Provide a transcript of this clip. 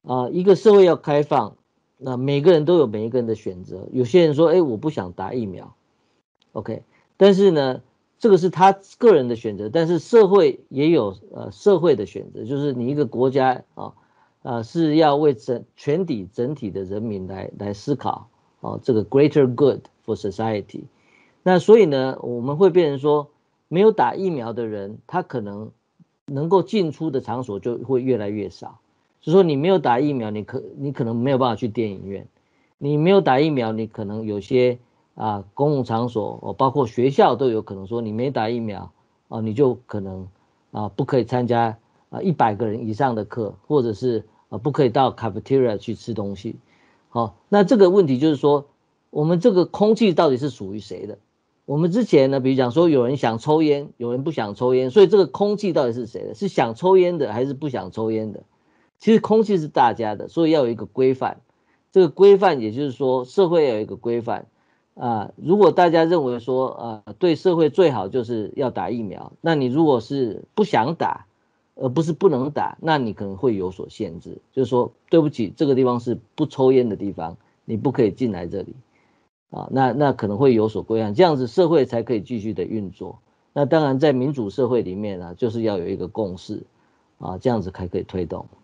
一个社会要开放，那每个人都有每一个人的选择。有些人说，哎，我不想打疫苗，OK，但是呢，这个是他个人的选择，但是社会也有社会的选择，就是你一个国家是要为全体整体的人民来思考这个 greater good for society。那所以呢，我们会变成说，没有打疫苗的人，他可能能够进出的场所就会越来越少。就说你没有打疫苗，你可能没有办法去电影院，你没有打疫苗，你可能有些公共场所包括学校都有可能说你没打疫苗你就可能不可以参加100个人以上的课，或者是不可以到 cafeteria 去吃东西。好，那这个问题就是说，我们这个空气到底是属于谁的？我们之前呢，比如讲说有人想抽烟，有人不想抽烟，所以这个空气到底是谁的？是想抽烟的还是不想抽烟的？其实空气是大家的，所以要有一个规范。这个规范也就是说，社会要有一个规范如果大家认为说对社会最好就是要打疫苗，那你如果是不想打，而不是不能打，那你可能会有所限制，就是说对不起，这个地方是不抽烟的地方，你不可以进来这里那可能会有所规范，这样子社会才可以继续的运作。那当然，在民主社会里面就是要有一个共识这样子才可以推动。